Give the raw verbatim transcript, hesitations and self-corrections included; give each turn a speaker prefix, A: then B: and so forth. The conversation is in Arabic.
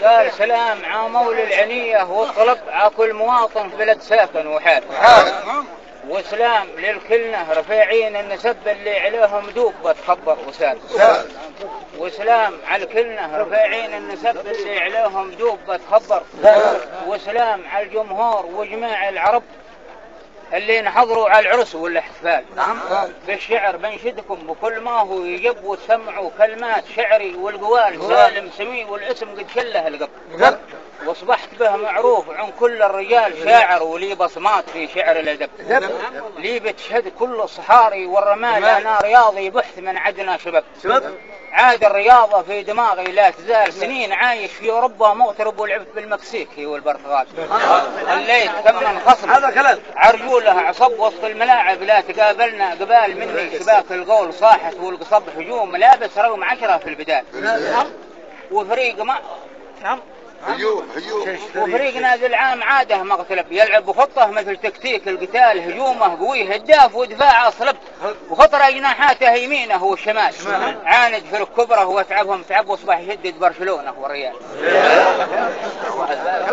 A: قال سلام عامول العنية والطلب عكل مواطن في بلد ساكن وحال. وسلام للكلنة رفيعين النسب اللي عليهم دوب بتخبر وسال. وسلام على الكلنة رفيعين النسب اللي عليهم دوب بتخبر. وسلام على الجمهور وجماع العرب اللي نحضروا على العرس والاحتفال. بالشعر بنشدكم بكل ما هو يجب وتسمعوا كلمات شعري والقوال سالم سمي والاسم قد شله القب. واصبحت به معروف عن كل الرجال شاعر ولي بصمات في شعر الادب. لي بتشهد كل الصحاري والرمال انا رياضي بحث من عدنا شباب. عاد الرياضة في دماغي لا تزال سنين عايش في أوروبا مغترب ولعبت بالمكسيكي والبرتغال. خليت كم من خصم عرجوله عصب وسط الملاعب لا تقابلنا قبال مني شباك القول صاحت والقصب هجوم لابس رقم عشرة في البداية. وفريق ما
B: هجوم هجوم
A: وفريقنا ذي العام عاده مغتلب يلعب بخطه مثل تكتيك القتال هجومه قوي هداف ودفاعه صلب وخطر جناحاته يمينه والشمال عاند في الكبره وتعبهم تعب واصبح يشدد برشلونه والريال.